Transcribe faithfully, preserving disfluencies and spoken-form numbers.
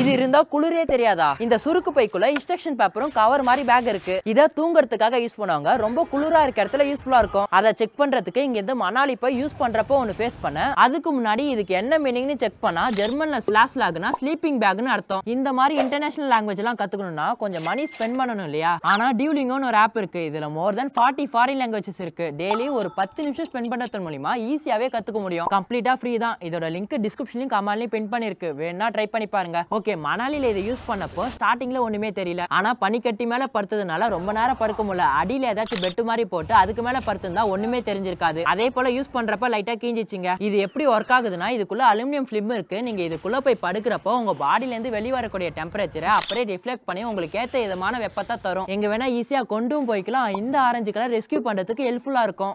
இது இருந்தா குளிரே தெரியாதா? இந்த சுருக்கு பைக்குள்ள இன்ஸ்ட்ரக்ஷன் பேப்பரும் கவர் மாதிரி பேக் இருக்கு. இத தூங்குறதுக்காக யூஸ் பண்ணுவாங்க. ரொம்ப குளிரா இருக்க இடத்துல யூஸ்ஃபுல்லா இருக்கும். அதை செக் பண்றதுக்கு இங்க இருந்து மணாலி போய் யூஸ் பண்றப்போ ஒன்னு ஃபேஸ் பண்ண. அதுக்கு முன்னாடி இதுக்கு என்ன மீனிங்னு செக் பண்ணா ஜெர்மன்ல ஸ்லாஷ் லாக்னா ஸ்லீப்பிங் பேக்னு அர்த்தம். இந்த மாதிரி இன்டர்நேஷனல் லாங்குவேஜ் எல்லாம் கத்துக்கணும்னா கொஞ்சம் மணி ஸ்பெண்ட் பண்ணணும் இல்லையா? ஆனா டியூலிங்கோன்னு ஒரு ஆப் இருக்கு. இதுல more than forty foreign languages இருக்கு. டெய்லி ஒரு பத்து நிமிஷம் ஸ்பெண்ட் பண்றது மூலமா ஈஸியாவே கத்துக்க முடியும். கம்ப்ளீட்டா ஃப்ரீ தான். இதோட லிங்க் டிஸ்கிரிப்ஷன்லயும் கமெண்ட்லயும் பின் பண்ணிருக்கு. வேணா ட்ரை பண்ணி பாருங்க. ஓகே, மணாலில இதை யூஸ் பண்ணப்போ ஸ்டார்டிங்ல ஒண்ணுமே தெரியல. ஆனா பனிக்கட்டி மேல படுத்ததுனால ரொம்ப நேரம் படுக்க முடியல. அடியில ஏதாச்சும் பெட் மாதிரி போட்டு அதுக்கு மேல படுத்திருந்தா ஒண்ணுமே தெரிஞ்சிருக்காது. அதே போல யூஸ் பண்றப்ப லைட்டா கீஞ்சிச்சுங்க. இது எப்படி ஒர்க் ஆகுதுன்னா இதுக்குள்ள அலுமினியம் ஃபிலிம் இருக்கு. நீங்க இதுக்குள்ள போய் படுக்கிறப்போ உங்க பாடியில இருந்து வெளிய வரக்கூடிய டெம்பரேச்சரை அப்படியே ரிஃப்ளெக்ட் பண்ணி உங்களுக்கு ஏத்த விதமான வெப்பத்தை தரும். எங்க வேணா ஈஸியா கொண்டும் போய்க்கலாம். இந்த ஆரஞ்சு கலர் ரெஸ்கியூ பண்றதுக்கு ஹெல்ப்ஃபுல்லா இருக்கும்.